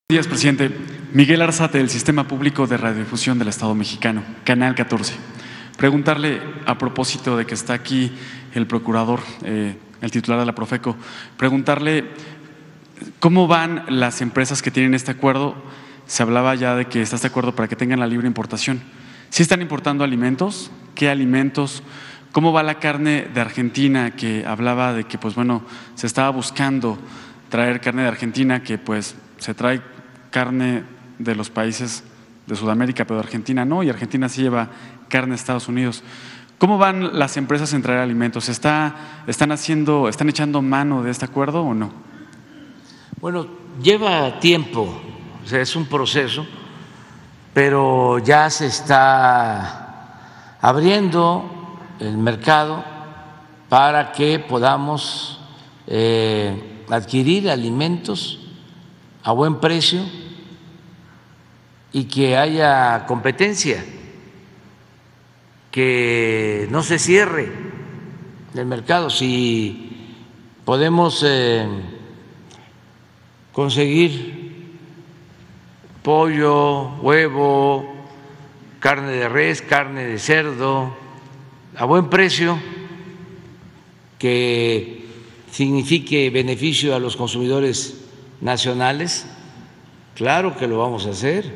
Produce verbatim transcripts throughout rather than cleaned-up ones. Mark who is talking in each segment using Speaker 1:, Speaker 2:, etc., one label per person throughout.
Speaker 1: Buenos días, presidente. Miguel Arzate, del Sistema Público de Radiodifusión del Estado Mexicano, Canal catorce. Preguntarle, a propósito de que está aquí el procurador, eh, el titular de la Profeco, preguntarle cómo van las empresas que tienen este acuerdo. Se hablaba ya de que está este acuerdo para que tengan la libre importación. ¿Sí están importando alimentos? ¿Qué alimentos? ¿Cómo va la carne de Argentina? Que hablaba de que, pues bueno, se estaba buscando traer carne de Argentina, que pues se trae carne de los países de Sudamérica, pero de Argentina no, y Argentina sí lleva carne de Estados Unidos. ¿Cómo van las empresas en traer alimentos? ¿Está, están haciendo, están echando mano de este acuerdo o no?
Speaker 2: Bueno, lleva tiempo, o sea, es un proceso, pero ya se está abriendo el mercado para que podamos eh, adquirir alimentos a buen precio y que haya competencia, que no se cierre el mercado. Si podemos eh, conseguir pollo, huevo, carne de res, carne de cerdo a buen precio, que signifique beneficio a los consumidores nacionales, claro que lo vamos a hacer.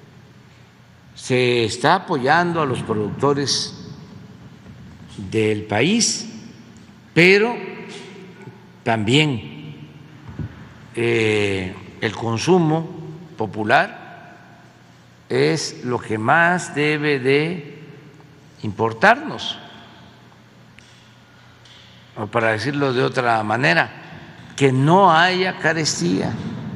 Speaker 2: Se está apoyando a los productores del país, pero también eh, el consumo popular es lo que más debe de importarnos, o para decirlo de otra manera, que no haya carestía,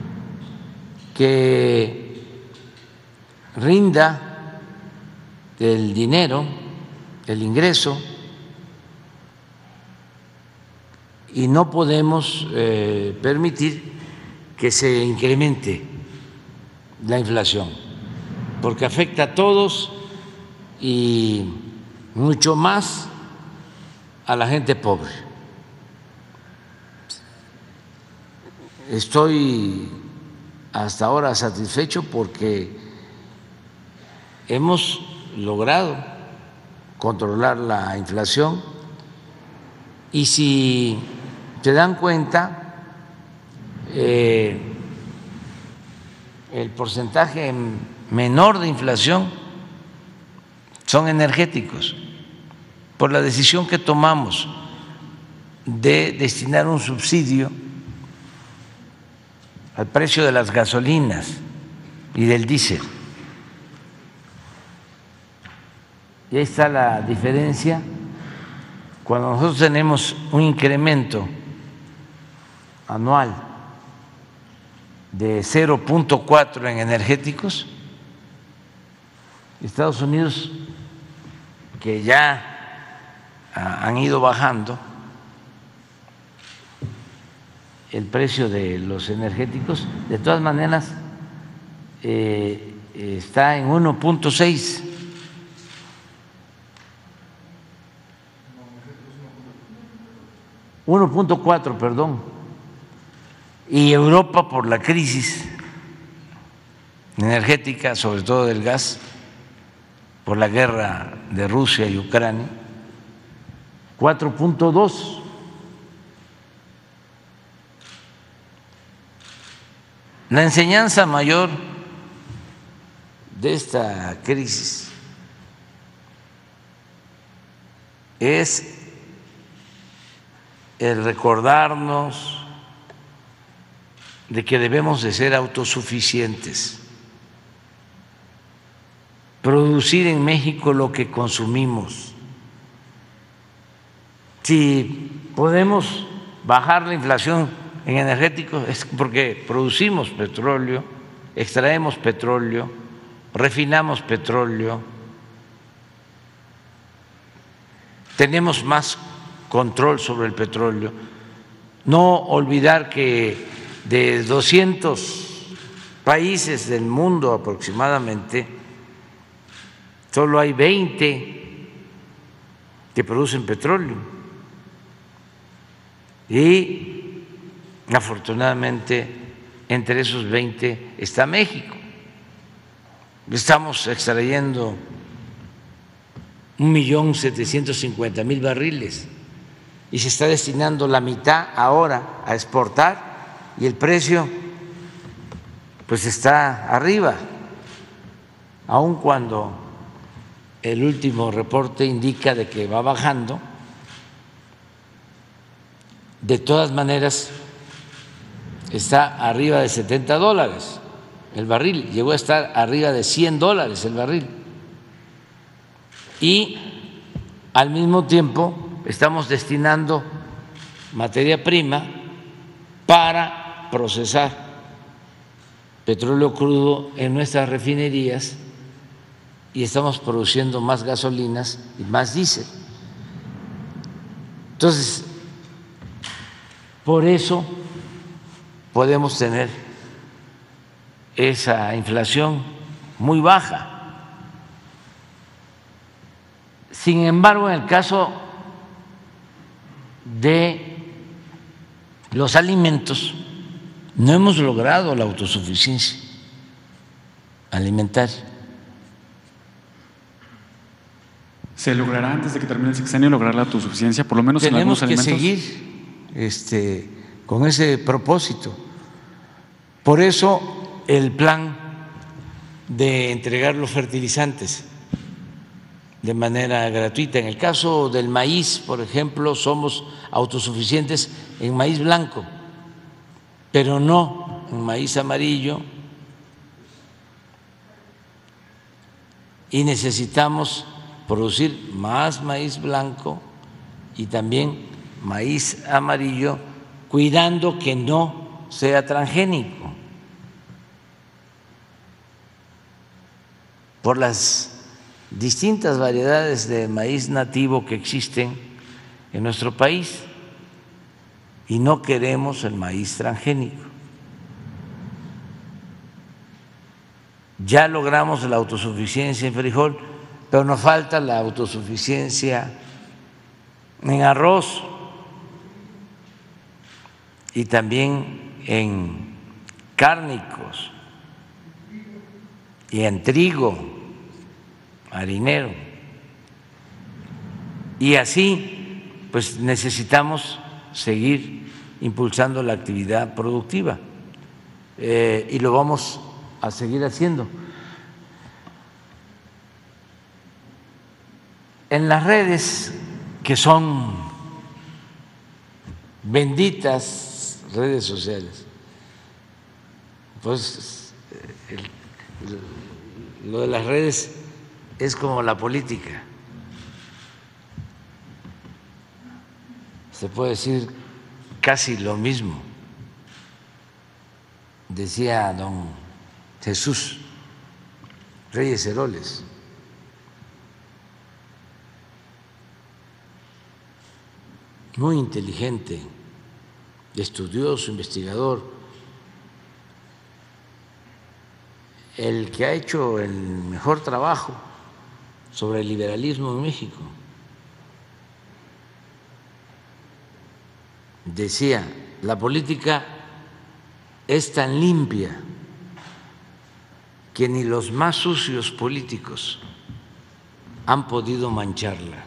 Speaker 2: que rinda el dinero, el ingreso, y no podemos eh, permitir que se incremente la inflación, porque afecta a todos y mucho más a la gente pobre. Estoy hasta ahora satisfecho porque hemos logrado controlar la inflación, y si se dan cuenta, eh, el porcentaje menor de inflación son energéticos, por la decisión que tomamos de destinar un subsidio al precio de las gasolinas y del diésel. Y ahí está la diferencia. Cuando nosotros tenemos un incremento anual de cero punto cuatro en energéticos, Estados Unidos, que ya han ido bajando el precio de los energéticos, de todas maneras eh, está en uno punto seis. uno punto cuatro, perdón. Y Europa, por la crisis energética, sobre todo del gas, por la guerra de Rusia y Ucrania, cuatro punto dos. La enseñanza mayor de esta crisis es el recordarnos de que debemos de ser autosuficientes, producir en México lo que consumimos. Si podemos bajar la inflación en energéticos es porque producimos petróleo, extraemos petróleo, refinamos petróleo, tenemos más control sobre el petróleo. No olvidar que de doscientos países del mundo aproximadamente, solo hay veinte que producen petróleo, y afortunadamente entre esos veinte está México. Estamos extrayendo un millón setecientos cincuenta mil barriles y se está destinando la mitad ahora a exportar y el precio pues está arriba, aun cuando el último reporte indica de que va bajando. De todas maneras está arriba de setenta dólares el barril, llegó a estar arriba de cien dólares el barril. Y al mismo tiempo estamos destinando materia prima para procesar petróleo crudo en nuestras refinerías y estamos produciendo más gasolinas y más diésel. Entonces, por eso podemos tener esa inflación muy baja. Sin embargo, en el caso de los alimentos, no hemos logrado la autosuficiencia alimentaria.
Speaker 1: ¿Se logrará antes de que termine el sexenio lograr la autosuficiencia, por lo menos en algunos alimentos?
Speaker 2: Tenemos que seguir este, con ese propósito. Por eso el plan de entregar los fertilizantes de manera gratuita. En el caso del maíz, por ejemplo, somos autosuficientes en maíz blanco, pero no en maíz amarillo, y necesitamos producir más maíz blanco y también maíz amarillo, cuidando que no sea transgénico por las distintas variedades de maíz nativo que existen en nuestro país, y no queremos el maíz transgénico. Ya logramos la autosuficiencia en frijol, pero nos falta la autosuficiencia en arroz y también en cárnicos y en trigo harinero. Y así, pues necesitamos seguir impulsando la actividad productiva eh, y lo vamos a seguir haciendo. En las redes, que son benditas redes sociales, pues el, el, lo de las redes es como la política, se puede decir casi lo mismo. Decía don Jesús Reyes Heroles, muy inteligente, estudioso, investigador, el que ha hecho el mejor trabajo sobre el liberalismo en México. Decía, la política es tan limpia que ni los más sucios políticos han podido mancharla.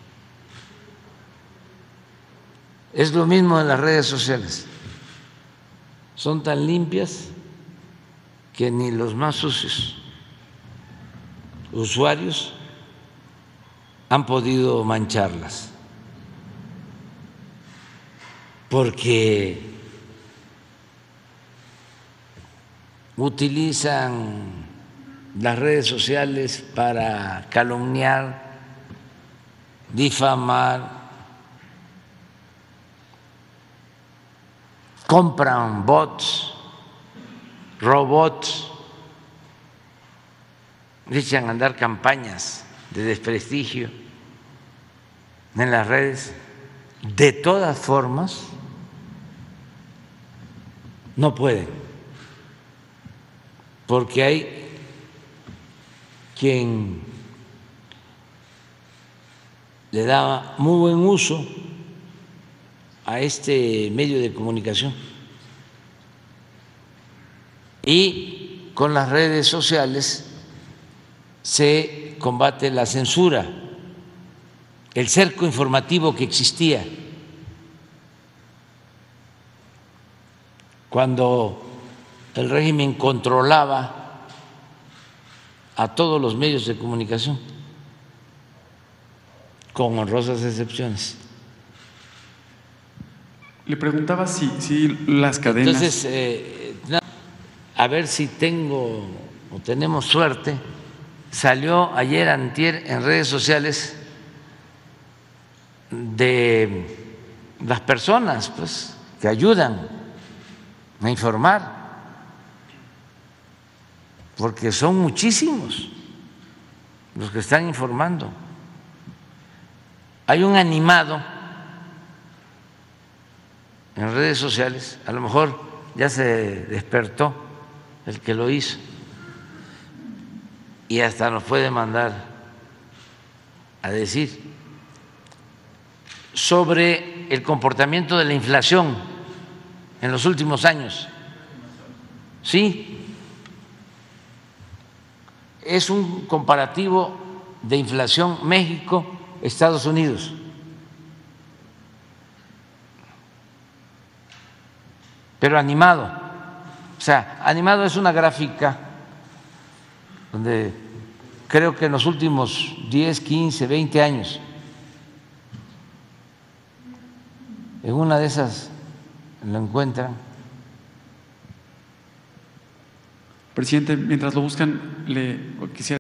Speaker 2: Es lo mismo en las redes sociales, son tan limpias que ni los más sucios usuarios han podido mancharlas, porque utilizan las redes sociales para calumniar, difamar, compran bots, robots, echan a andar campañas de desprestigio en las redes. De todas formas, no pueden, porque hay quien le da muy buen uso a este medio de comunicación Y con las redes sociales se combate la censura, el cerco informativo que existía cuando el régimen controlaba a todos los medios de comunicación, con honrosas excepciones.
Speaker 1: Le preguntaba si, si las cadenas…
Speaker 2: Entonces, eh, a ver si tengo o tenemos suerte, salió ayer antier en redes sociales de las personas pues, que ayudan a informar, porque son muchísimos los que están informando. Hay un animado en redes sociales, a lo mejor ya se despertó el que lo hizo y hasta nos puede mandar a decir sobre el comportamiento de la inflación en los últimos años. Sí, es un comparativo de inflación México-Estados Unidos. Pero animado, o sea, animado es una gráfica donde creo que en los últimos diez, quince, veinte años, en una de esas lo encuentran.
Speaker 1: Presidente, mientras lo buscan, le quisiera…